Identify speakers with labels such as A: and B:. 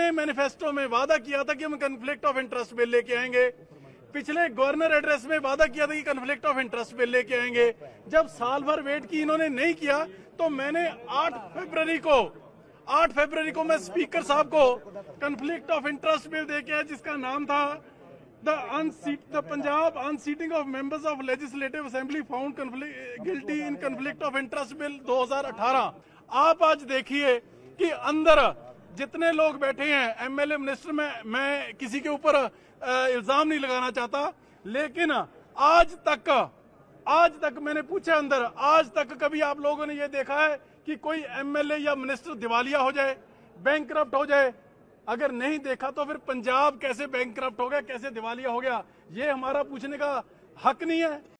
A: हमने मैनिफेस्टो में वादा किया था कि हम कन्फ्लिक्ट ऑफ इंटरेस्ट बिल लेके आएंगे। पिछले गवर्नर एड्रेस में वादा किया था कि कन्फ्लिक्ट ऑफ इंटरेस्ट बिल लेके आएंगे। जब साल भर वेट की इन्होंने नहीं किया तो मैंने 8 फरवरी को मैं स्पीकर साहब को कन्फ्लिक्ट ऑफ इंटरेस्ट बिल देके आया, जिसका नाम था the Punjab unseating of members of legislative assembly found guilty in conflict of interest bill 2018। आप आज देखिए कि अंदर जितने लोग बैठे हैं, एमएलए मिनिस्टर में, मैं किसी के ऊपर इल्जाम नहीं लगाना चाहता, लेकिन आज तक मैंने पूछा अंदर, आज तक कभी आप लोगों ने ये देखा है कि कोई एमएलए या मिनिस्टर दिवालिया हो जाए, बैंकरप्ट हो जाए? अगर नहीं देखा तो फिर पंजाब कैसे बैंकरप्ट हो गया, कैसे दिवालिया हो गया, ये हमारा पूछने का हक नहीं है?